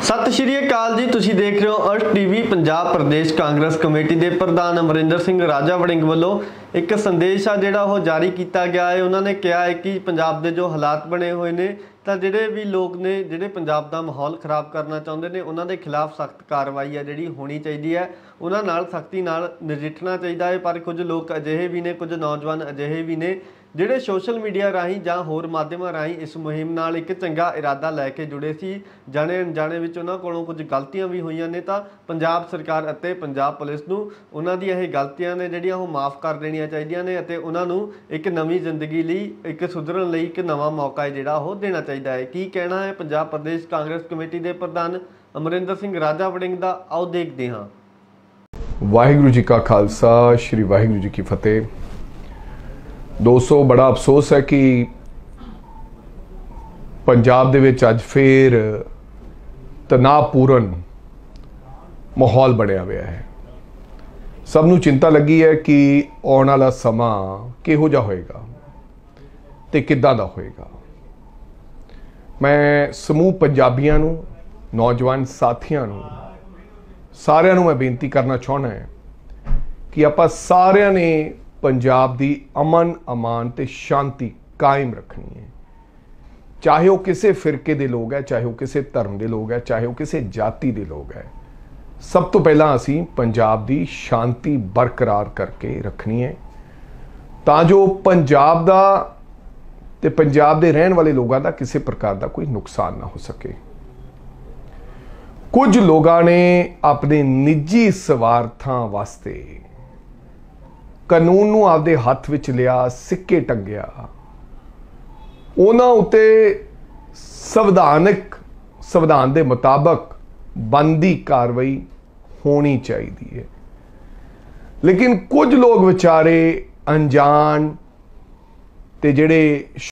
सत श्री अकाल जी, तुसीं देख रहे हो अर्थ टीवी। पंजाब प्रदेश कांग्रेस कमेटी के प्रधान अमरिंदर सिंह राजा वड़िंग वालों एक संदेश आ जिहड़ा वो जारी किया गया है। उन्होंने कहा है कि पंजाब के जो हालात बने हुए ने तो जिहड़े भी लोग ने जिहड़े पंजाब का माहौल खराब करना चाहते हैं उन्होंने खिलाफ सख्त कार्रवाई है जिहड़ी होनी चाहिए है। उन्होंने नाल सख्ती नाल नजिठना चाहिए है। पर कुछ लोग अजिहे भी ने, कुछ नौजवान अजिहे भी ने ਜਿਹੜੇ सोशल मीडिया राही ਜਾਂ होर माध्यमां राही इस मुहिम नाल एक चंगा इरादा लैके जुड़े सी। जाने अनजाने विच उन्हां कोलों कुछ गलतियां भी होईयां ने तां पंजाब सरकार अते पंजाब पुलिस नूं उन्हां दी इह गलतियां ने जिहड़ियां ओह माफ़ कर देणियां चाहीदियां ने अते उन्हां नूं एक नवीं जिंदगी लई एक सुधरन लई एक नवां मौका जिहड़ा ओह देना चाहीदा है। की कहना है पंजाब प्रदेश कांग्रेस कमेटी के प्रधान अमरिंदर सिंह राजा वड़िंग दा, आओ देखदे हां। वाहिगुरू जी का खालसा, श्री वाहिगुरू जी की फतेह। दोस्तों, बड़ा अफसोस है कि पंजाब दे विच अज फिर तनावपूर्ण माहौल बनया हुआ है। सबनों चिंता लगी है कि आने वाला समा किहो जिहा होएगा ते किद्दां दा होएगा। मैं समूह पंजाबियां नूं, नौजवान साथियां नूं, सारियां नूं मैं बेनती करना चाहना है कि आपां सारियां ने पंजाब दी अमन अमान ते शांति कायम रखनी है। चाहे वह किसी फिरके दे लोग है, चाहे वह किसी धर्म के लोग है, चाहे वह किसी जाति के लोग है। सब तो पहला असी पंजाब दी शांति बरकरार करके रखनी है तां जो पंजाब दा ते पंजाब दे रहन वाले लोगों का किसी प्रकार का कोई नुकसान ना हो सके। कुछ लोगों ने अपने निजी स्वार्थां वास्ते कानून नूं आपदे हथ विच लिया, सिक्के टंगिया। उन्हां उत्ते संविधान दे मुताबक बनदी कार्रवाई होनी चाहिए है। लेकिन कुछ लोग विचारे अनजान ते जिहड़े